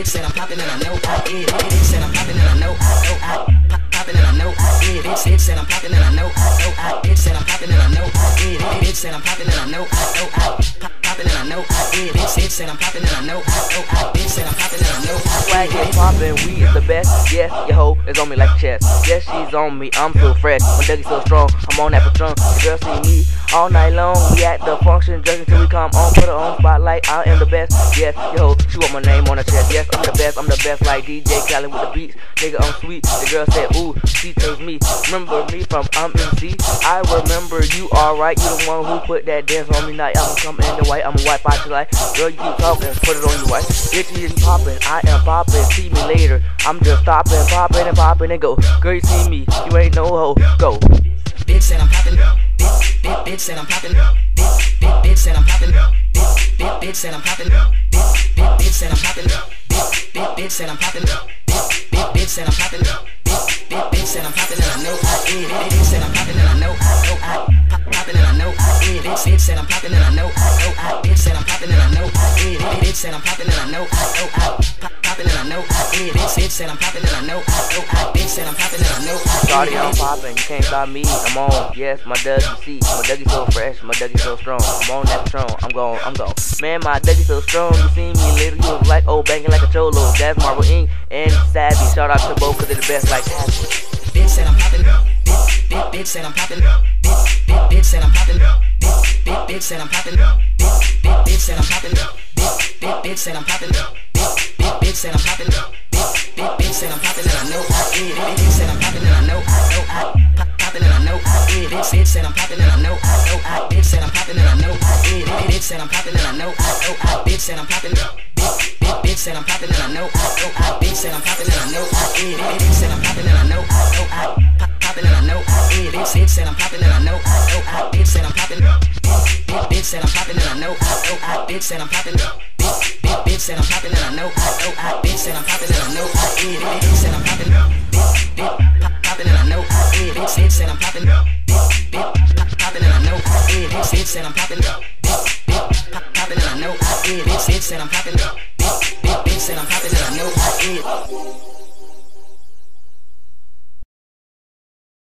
Bitch said I'm popping and I know I is. Bitch said I'm popping and I know I popping and I know I is. Bitch said I'm popping and I know I. Bitch said I'm popping and I know I is. Bitch said I'm popping and I know I popping and I know I is. Bitch said I'm popping and I know I. Bitch said I'm popping and I know I. Swag is poppin', we is the best. Yes, your hoe is on me like a chest. Yes, she's on me, I'm so fresh. My Dougie so strong, I'm on that Patron. The girl see me all night long. We at the function just until we come on. Put her on spotlight, I am the best. Yes, yo, she want my name on her chest. Yes, I'm the best like DJ Khaled with the beats. Nigga, I'm sweet. The girl said, ooh, she chose me. Remember me from MC? I remember you, alright. You the one who put that dance on me night. I'ma come in the white, I'ma wipe out your life. Girl, you keep talking, put it on your wife. Bitch, you is poppin', I am poppin'. See me later. I'm just stopping, popping and popping and go. Girl, you see me, you ain't no hoe. Go. Bitch said I'm poppin'. Bitch said I'm poppin'. Bitch said I'm poppin'. Bitch said I'm poppin'. Bitch said I'm poppin'. Bitch said I'm poppin'. Bitch said I'm poppin'. Bitch said I'm poppin' and I know I is. Bitch said I'm poppin' and I know I poppin' and I know I is. Bitch said I'm poppin' and I know I. Bitch said I'm poppin' and I know I is. Bitch said I'm poppin' and I know I poppin' and I know I is. Bitch said I'm poppin' and I know I. Bitch said I'm poppin' and I know I. Shawty, I'm poppin', you can't stop me. I'm on, yes, my Dougie see. My Dougie so fresh, my Dougie so strong. I'm on that Patron, I'm gone. Man, my Dougie so strong. You see me later, you was like, oh, banging like a cholo. That's Marvel Inc. and Savvy. Shout out to both, cause they're the best like Happy. Bitch said I'm poppin'. Bitch said I'm poppin'. Bitch said I'm poppin'. Bitch said I'm poppin'. Bitch said I'm poppin'. Bitch said I'm poppin'. Bitch said I'm poppin'. Bitch said I'm poppin' and I know I is. Bitch said I'm poppin' and I know I poppin' and I know I is. Bitch said I'm poppin' and I know I. Bitch said I'm poppin' and I know I is. Bitch said I'm poppin' and I know I. Bitch said I'm poppin'. Bitch said I'm poppin' and I know I. Bitch said I'm poppin' and I know I is. Bitch said I'm poppin' and I know I poppin' and I know I is. Bitch said I'm poppin' and I know I. Bitch said I'm poppin'. Bitch said I'm poppin' and I know I. Bitch said I'm poppin'. Bitch said I'm poppin' and I know I. Bitch said I'm poppin' and I know I is. Bitch said I'm poppin'. Poppin' and I know I is. Bitch said I'm poppin'. Poppin' and I know I is. Bitch said I'm poppin'. Poppin' and I know I is. Bitch said I'm poppin'. Bitch said I'm poppin' and I know I is.